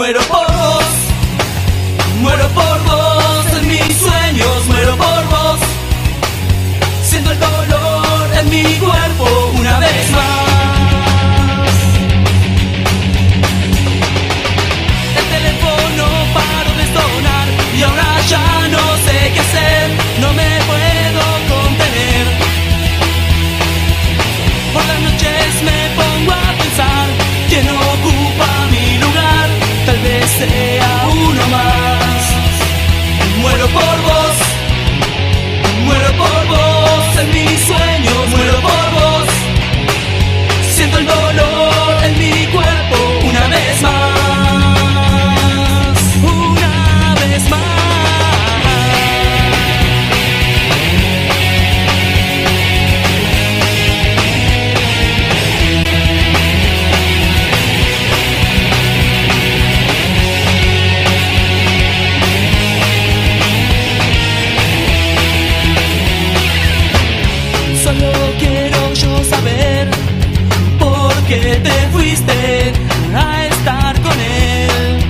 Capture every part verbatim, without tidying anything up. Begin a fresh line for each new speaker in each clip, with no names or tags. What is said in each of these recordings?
muero por vos, muero por vos en mis sueños, muero por vos. Siento el dolor en mi cuerpo una vez más. El teléfono paró de sonar y ahora ya no sé qué hacer, no me puedo contener. Por las noches me pongo a pensar quién ocupa mi lugar, tal vez sea uno más. Muero por vos, muero por vos en mis sueños, muero por vos. Siento el dolor en mi cuerpo una vez más, una vez más. Solo quiero yo saber por qué te fuiste a estar con él.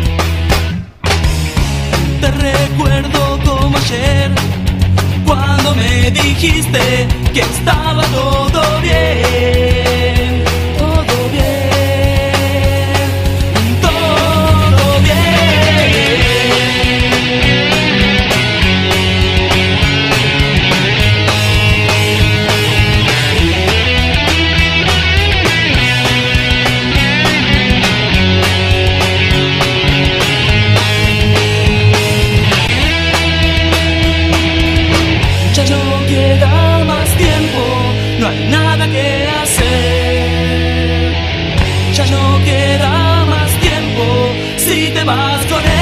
Te recuerdo como ayer, cuando me dijiste que estaba todo bien, todo bien, todo bien. Ya no queda más tiempo, no hay nada que hacer. Ya no queda más tiempo si te vas con él.